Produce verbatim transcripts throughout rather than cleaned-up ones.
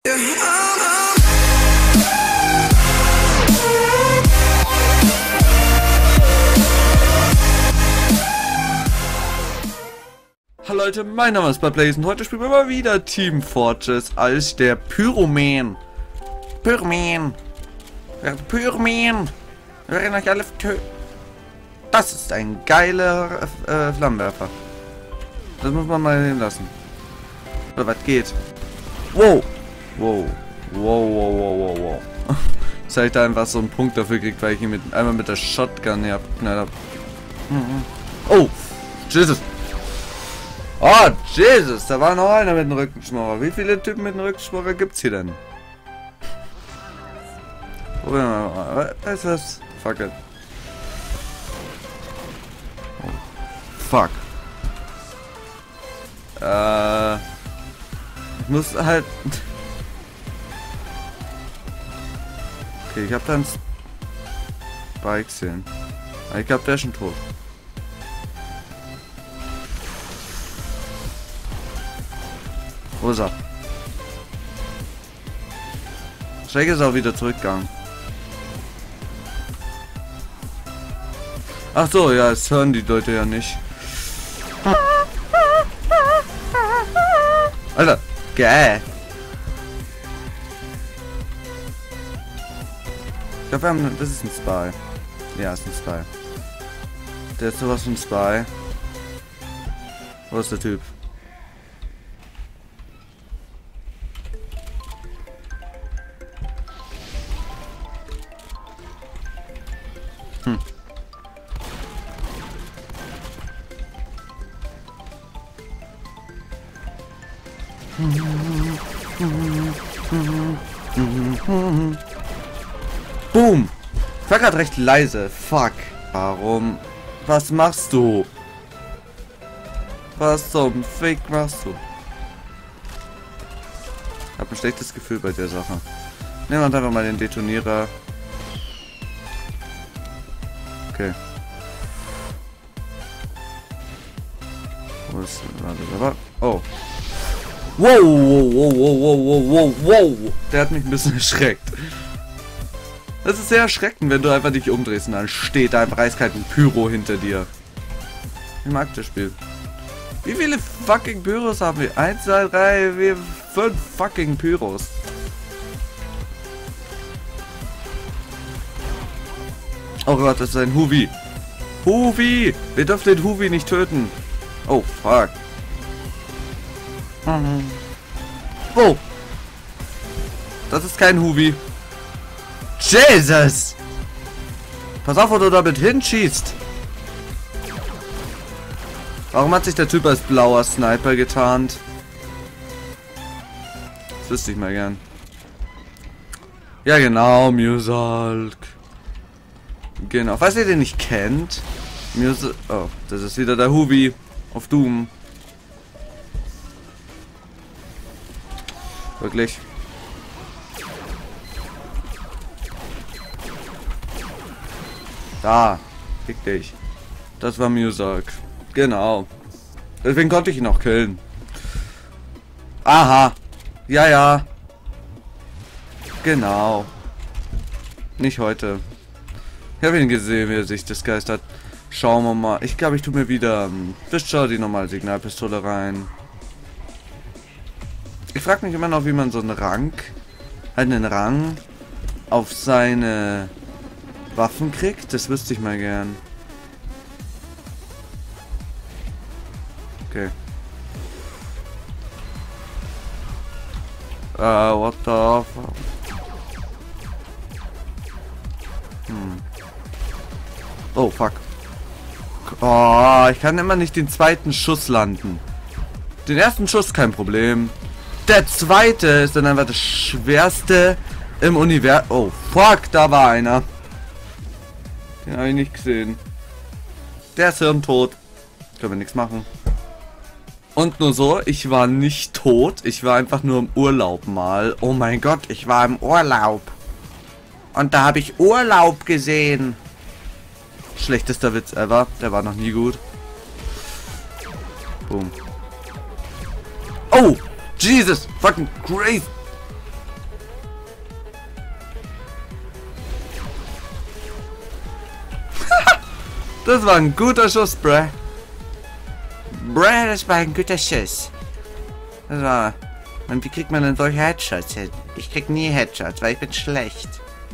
Hallo Leute, mein Name ist Blaze und heute spielen wir mal wieder Team Fortress als der Pyroman. Pyroman. Pyroman. Wir werden euch alle töten. Das ist ein geiler äh, Flammenwerfer. Das muss man mal sehen lassen. Oder was geht? Wow. Wow. Wow, wow, wow, wow, wow. Dass ich da einfach so einen Punkt dafür kriegt, weil ich ihn mit, einmal mit der Shotgun hier abgeknallt habe. Oh. Jesus. Oh, Jesus, da war noch einer mit einem Rückenschmauer. Wie viele Typen mit einem Rückenschmauer gibt's hier denn? Probieren wir mal. Was ist das? Fuck it. Oh. Fuck. Äh. Ich muss halt. Okay, ich hab da einen Spike gesehen. Ich glaube, der ist schon tot. Wo ist er? Shake ist auch wieder zurückgegangen. Ach so, ja, das hören die Leute ja nicht. Alter, geil. Ich glaube, wir haben... Das ist ein Spy. Ja, ist ein Spy. Der ist sowas von Spy. Wo ist der Typ? Hm. Boom! Ich war gerade recht leise. Fuck. Warum? Was machst du? Was zum Fick machst du? Ich hab ein schlechtes Gefühl bei der Sache. Nehmen wir einfach mal den Detonierer. Okay. Wo ist... Warte, aber... Oh. Wow, wow, wow, wow, wow, wow, wow. Der hat mich ein bisschen erschreckt. Das ist sehr erschreckend, wenn du einfach dich umdrehst und dann steht da einfach eiskalt ein Pyro hinter dir. Ich mag das Spiel. Wie viele fucking Pyros haben wir? Eins, zwei, drei, vier, fünf fucking Pyros. Oh Gott, das ist ein Huvi. Huvi! Wir dürfen den Huvi nicht töten. Oh, fuck. Oh! Das ist kein Huvi. Jesus! Pass auf, wo du damit hinschießt. Warum hat sich der Typ als blauer Sniper getarnt? Das wüsste ich mal gern. Ja genau, Musalk. Genau. Falls ihr den nicht kennt. Musalk. Oh, das ist wieder der Huvi auf Doom. Wirklich. Da. Fick dich. Das war Musalk. Genau. Deswegen konnte ich ihn auch killen. Aha. Ja, ja. Genau. Nicht heute. Ich habe ihn gesehen, wie er sich das geistert. Schauen wir mal. Ich glaube, ich tue mir wieder ähm, Fischer, die normale Signalpistole rein. Ich frage mich immer noch, wie man so einen Rang, halt einen Rang auf seine Waffen kriegt. Das wüsste ich mal gern. Okay. Uh, what the fuck? Hm. Oh, fuck. Oh, ich kann immer nicht den zweiten Schuss landen. Den ersten Schuss kein Problem. Der zweite ist dann einfach das schwerste im Universum. Oh, fuck, da war einer. Den habe ich nicht gesehen. Der ist hirntot. Können wir nichts machen. Und nur so, ich war nicht tot. Ich war einfach nur im Urlaub mal. Oh mein Gott, ich war im Urlaub. Und da habe ich Urlaub gesehen. Schlechtester Witz ever. Der war noch nie gut. Boom. Oh! Jesus! Fucking crazy! Das war ein guter Schuss, bruh. Bruh, das war ein guter Schuss. Das war... Und wie kriegt man denn solche Headshots hin? Ich krieg nie Headshots, weil ich bin schlecht.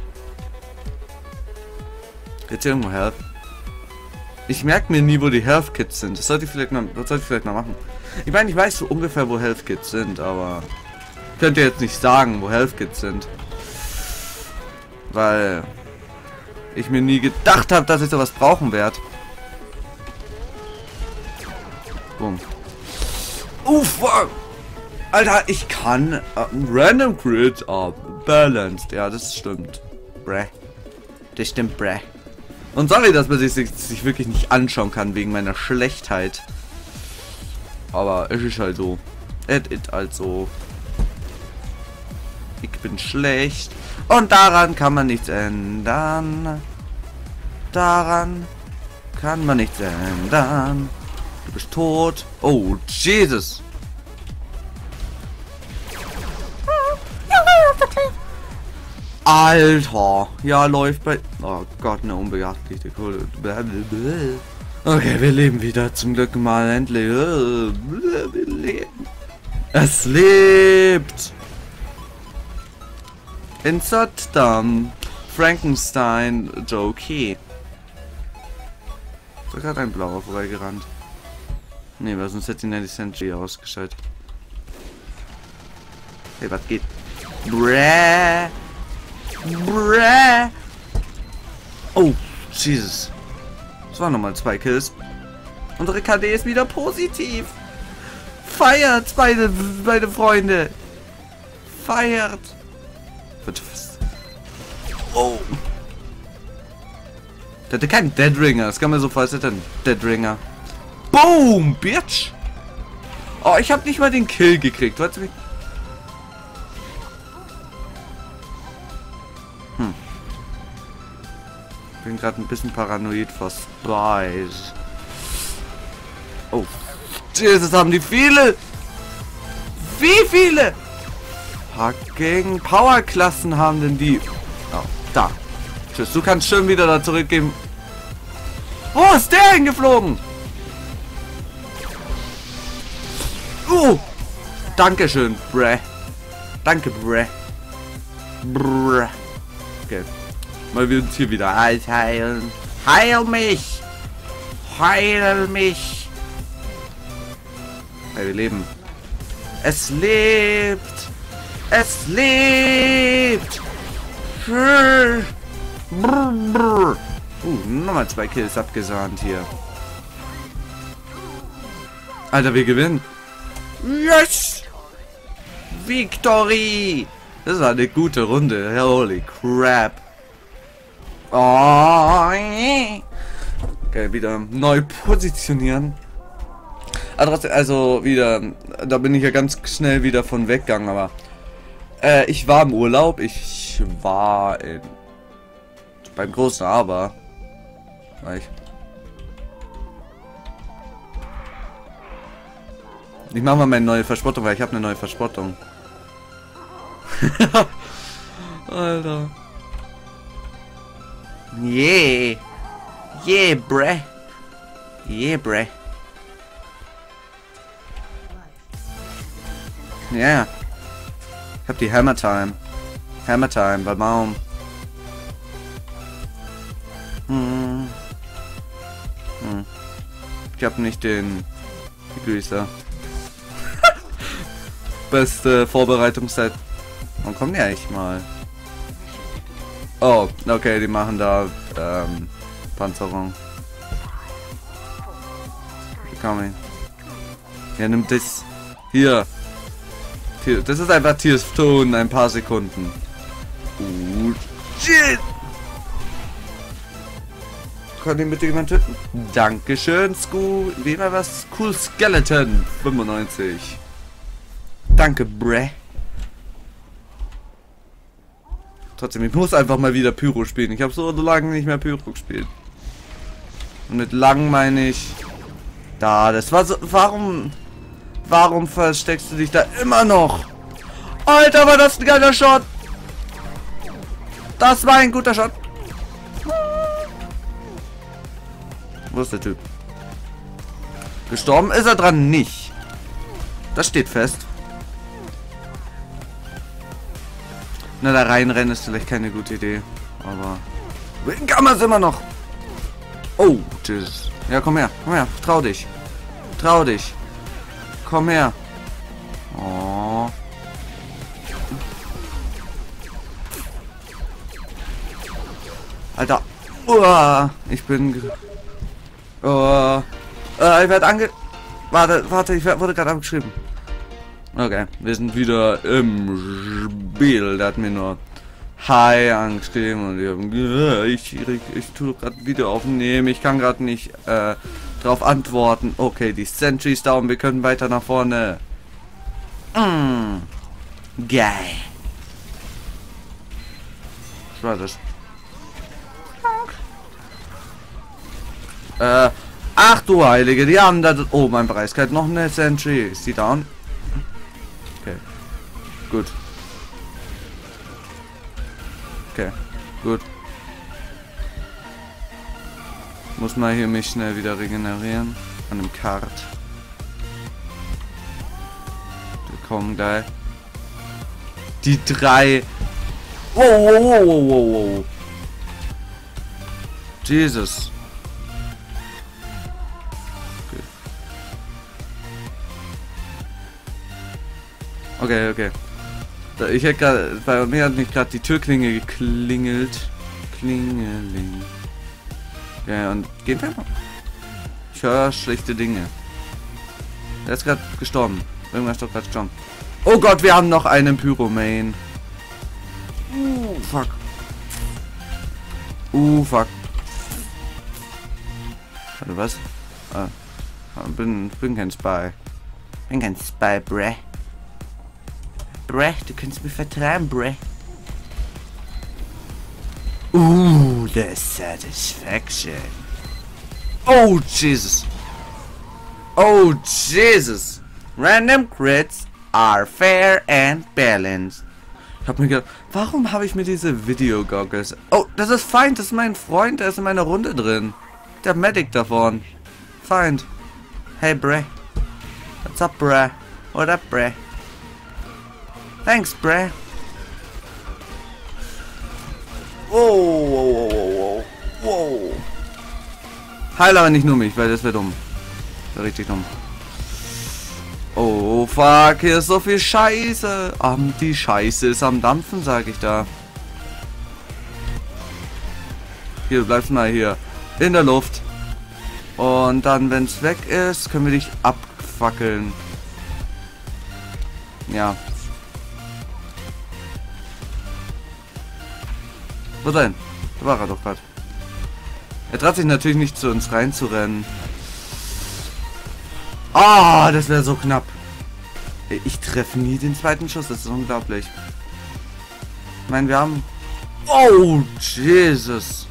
Jetzt irgendwo Health. Ich merke mir nie, wo die Health Kits sind. Das sollte ich vielleicht noch, das sollte ich vielleicht noch machen. Ich meine, ich weiß so ungefähr, wo Health Kits sind, aber... Ich könnte jetzt nicht sagen, wo Health Kits sind. Weil... ich mir nie gedacht habe, dass ich sowas brauchen werde. Boom. Uff! Alter, ich kann uh, Random Crit uh, Balanced. Ja, das stimmt. Brä. Das stimmt, brä. Und sorry, dass man sich, sich, sich wirklich nicht anschauen kann wegen meiner Schlechtheit. Aber es ist halt so. Es ist halt so. Ich bin schlecht. Und daran kann man nichts ändern. Daran kann man nichts ändern. Du bist tot. Oh, Jesus. Alter. Ja, läuft bei... Oh Gott, eine unbeachtliche Kohle. Okay, wir leben wieder. Zum Glück mal endlich. Wir leben. Es lebt. Insert Dumb. Frankenstein Jokey. Da gerade ein Blauer vorbeigerannt. Nee, weil sonst hätte ihn ja die Sentry ausgeschaltet. Hey, was geht? Bräh. Bräh. Oh, Jesus. Das waren nochmal zwei Kills. Unsere K D ist wieder positiv. Feiert, beide, beide Freunde. Feiert. Oh. Der hatte keinen Deadringer. Das kann man so falsch sein. Deadringer. Boom, Bitch. Oh, ich habe nicht mal den Kill gekriegt. Warte mich. Hm. Bin gerade ein bisschen paranoid vor Spies. Oh. Jesus, haben die viele. Wie viele? Fucking Powerklassen haben denn die? Oh, da. Tschüss, du kannst schön wieder da zurückgeben. Wo ist der hingeflogen? Oh! Dankeschön, bruh. Danke, bruh. Bruh. Okay. Mal wir uns hier wieder heilen. Heil mich! Heil mich! Hey, wir leben. Es lebt! Es lebt! Brr, brr. Uh, nochmal zwei Kills abgesahnt hier. Alter, wir gewinnen. Yes! Victory! Das war eine gute Runde. Holy crap. Oh, yeah. Okay, wieder neu positionieren. Also wieder, da bin ich ja ganz schnell wieder von weggegangen, aber äh, ich war im Urlaub. Ich war in, beim großen Aber. War ich. Ich mache mal meine neue Verspottung, weil ich habe eine neue Verspottung. Alter. Yeah. Yeah, bruh. Yeah, bruh. Ja. Yeah. Ich hab die Hammer Time. Hammer Time bei Baum. Hm. Hm. Ich hab nicht den Begrüßer. Beste Vorbereitungsset. Wann kommen die eigentlich mal? Oh, okay, die machen da ähm, Panzerung. Coming. Ja, nimm das. Hier. Hier. Das ist einfach Tears of Stone, ein paar Sekunden. Uh, shit! Kann ihn bitte jemand töten? Dankeschön, Sku. Wie immer was? Cool Skeleton. fünfundneunzig. Danke, bruh. Trotzdem, ich muss einfach mal wieder Pyro spielen. Ich habe so lange nicht mehr Pyro gespielt. Und mit lang meine ich... Da, das war so... Warum... Warum versteckst du dich da immer noch? Alter, war das ein geiler Shot! Das war ein guter Shot. Wo ist der Typ? Gestorben ist er dran nicht. Das steht fest. Na, da reinrennen ist vielleicht keine gute Idee. Aber... Kann man es immer noch. Oh, Jesus. Ja, komm her. Komm her. Trau dich. Trau dich. Komm her. Oh. Alter. Uah, ich bin... Oh. Äh, ich werde ange... Warte, warte, ich wurde gerade abgeschrieben. Okay, wir sind wieder im Spiel. Der hat mir nur Hi angeschrieben und ich habe ich, ich, ich tue gerade Video aufnehmen. Ich kann gerade nicht äh, drauf antworten. Okay, die Sentry ist down. Wir können weiter nach vorne. Mm. Geil. Was war das? Äh, ach du Heilige, die haben da oben ein Preisgeld noch eine Sentry. Ist die down? Okay. Gut. Okay. Gut. Muss mal hier mich schnell wieder regenerieren. An dem Kart. Wir kommen gleich. Die drei. Wow, wow, wow, wow, wow. Jesus. Okay, okay. Ich hätte gerade, bei mir hat nicht gerade die Türklinge geklingelt. Klingeling. Ja, und gehen wir mal. Ich höre schlechte Dinge. Er ist gerade gestorben. Irgendwas ist doch gerade gestorben. Oh Gott, wir haben noch einen Pyromane. Uh, fuck. Uh, fuck. Warte, was? Ah, bin, bin kein Spy. Bin kein Spy, bruh. Bruh, du kannst mir vertrauen, bruh. Uh, the satisfaction. Oh, Jesus. Oh, Jesus. Random crits are fair and balanced. Ich hab mir gedacht, warum habe ich mir diese Video-Goggles... Oh, das ist Feind, das ist mein Freund, der ist in meiner Runde drin. Der Medic davon. Feind. Hey, bruh. What's up, bruh? What up, bruh? Thanks, bruh. Wow, wow, wow, wow. Heil aber nicht nur mich, weil das wäre dumm. Das wäre richtig dumm. Oh, fuck, hier ist so viel Scheiße. Um, die Scheiße ist am Dampfen, sag ich da. Hier, du bleibst mal hier. In der Luft. Und dann, wenn es weg ist, können wir dich abfackeln. Ja. Wo denn? Da war er doch gerade. Er traut sich natürlich nicht zu uns reinzurennen. Ah, oh, das wäre so knapp. Ich treffe nie den zweiten Schuss, das ist unglaublich. Ich meine, wir haben... Oh, Jesus.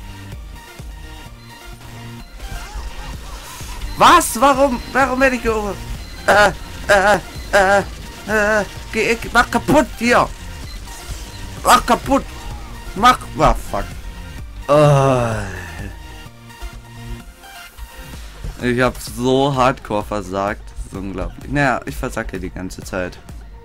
Was? Warum? Warum werde ich geholt? Äh, äh, äh, äh, geh, mach kaputt hier. Mach kaputt. Mach... Ah, fuck. Oh. Ich hab so hardcore versagt. Das ist unglaublich. Naja, ich versacke die ganze Zeit.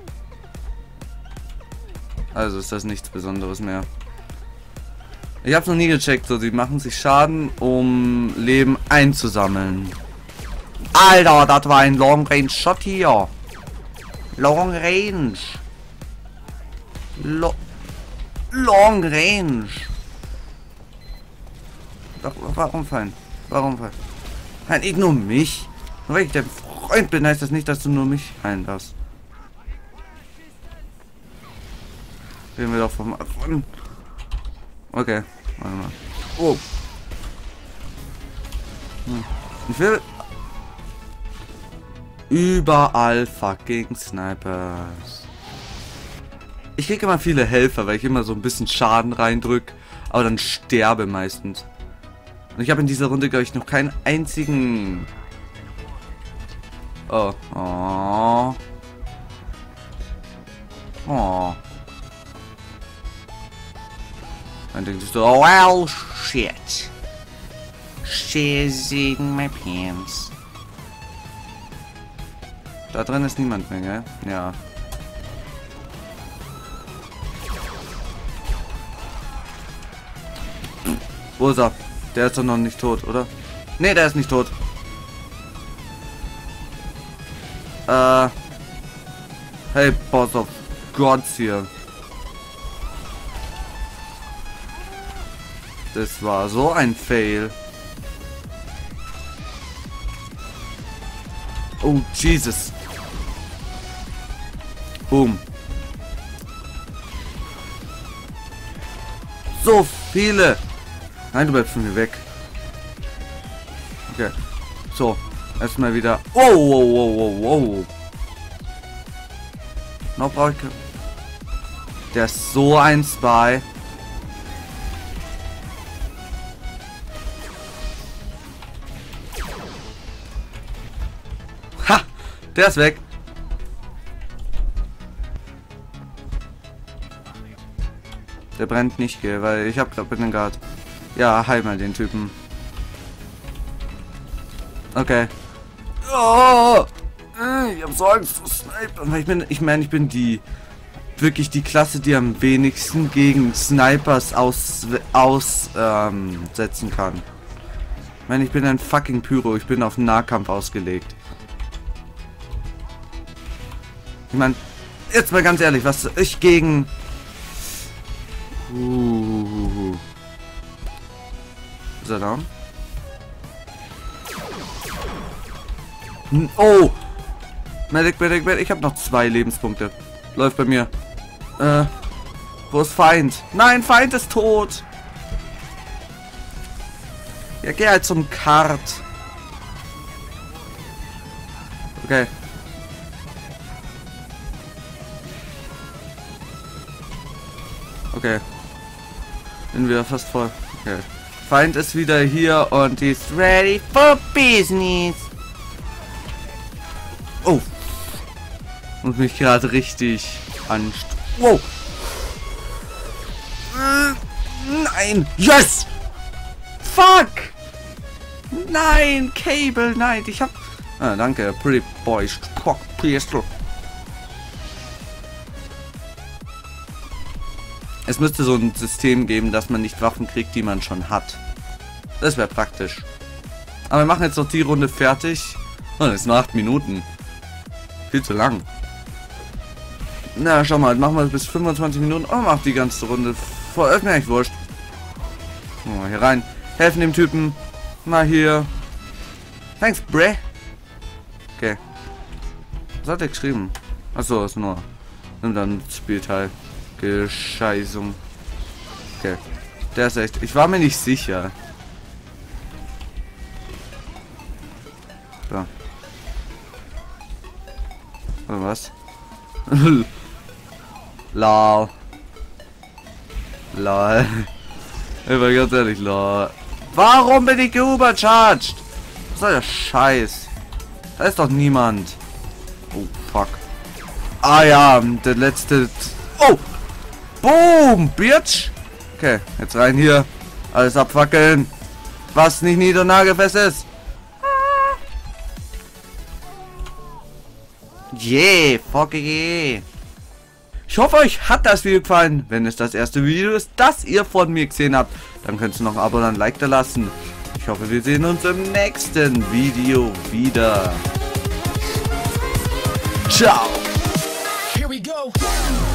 Also ist das nichts Besonderes mehr. Ich hab's noch nie gecheckt. So, sie machen sich Schaden, um Leben einzusammeln. Alter, das war ein Long Range Shot hier. Long Range. Lo Long Range. Warum fallen? Warum fallen? Nein, ich nur mich. Nur weil ich der Freund bin, heißt das nicht, dass du nur mich heilen darfst. Gehen wir doch vom... Okay, warte mal. Oh. Hm. Ich will... Überall fucking Snipers. Ich kriege immer viele Helfer, weil ich immer so ein bisschen Schaden reindrück, aber dann sterbe meistens. Und ich habe in dieser Runde, glaube ich, noch keinen einzigen... Oh. Oh. Oh. Dann denkst du, oh, well, shit. Shazing my pants. Da drin ist niemand mehr, gell? Ja. Wo ist er? Der ist doch noch nicht tot, oder? Ne, der ist nicht tot. Äh. Hey, Boss of Gods hier. Das war so ein Fail. Oh, Jesus. Boom. So viele. Nein, du bleibst von mir weg. Okay. So. Erstmal wieder. Oh, oh, oh, oh, oh. Noch brauche ich. Der ist so ein Spy. Ha! Der ist weg. Der brennt nicht, gell, weil ich habe gerade einen Guard. Ja, heil mal den Typen. Okay. Oh, ich hab so Angst vor Sniper. Ich bin, ich meine, ich bin die wirklich die Klasse, die am wenigsten gegen Snipers aus, aus ähm, setzen kann. Ich meine, ich bin ein fucking Pyro. Ich bin auf Nahkampf ausgelegt. Ich meine, jetzt mal ganz ehrlich, was ich gegen... Uh, ist er down? Oh! Medic, Medic, Medic. Ich habe noch zwei Lebenspunkte. Läuft bei mir. Äh, wo ist Feind? Nein, Feind ist tot! Ja, geh halt zum Kart. Okay. Okay. Bin wieder fast voll. Okay. Feind ist wieder hier und ist ready for business. Oh. Und mich gerade richtig anst... Wow. Nein. Yes. Fuck. Nein. Cable Knight. Ich hab... Ah, danke. Pretty Boy. Spock Pistol. Es müsste so ein System geben, dass man nicht Waffen kriegt, die man schon hat. Das wäre praktisch. Aber wir machen jetzt noch die Runde fertig. Oh, das ist nur acht Minuten. Viel zu lang. Na, schau mal, machen wir bis fünfundzwanzig Minuten. Oh, mach die ganze Runde. Voll, ist mir eigentlich wurscht. Oh, hier rein. Helfen dem Typen. Mal hier. Thanks, bre. Okay. Was hat er geschrieben? Achso, ist nur. Nimm dann Spielteil. Gescheißung. Okay. Der ist echt. Ich war mir nicht sicher. So. Oder was? Lol. Lol. Ich war ganz ehrlich, lol. Warum bin ich geobercharged? Was soll der Scheiß? Da ist doch niemand. Oh, fuck. Ah ja, der letzte... Oh! Boom, Bitch! Okay, jetzt rein hier. Alles abfackeln. Was nicht niedernagelfest ist. Yeah, fuck yeah. Ich hoffe, euch hat das Video gefallen. Wenn es das erste Video ist, das ihr von mir gesehen habt, dann könnt ihr noch ein Abo und ein Like da lassen. Ich hoffe, wir sehen uns im nächsten Video wieder. Ciao. Here we go.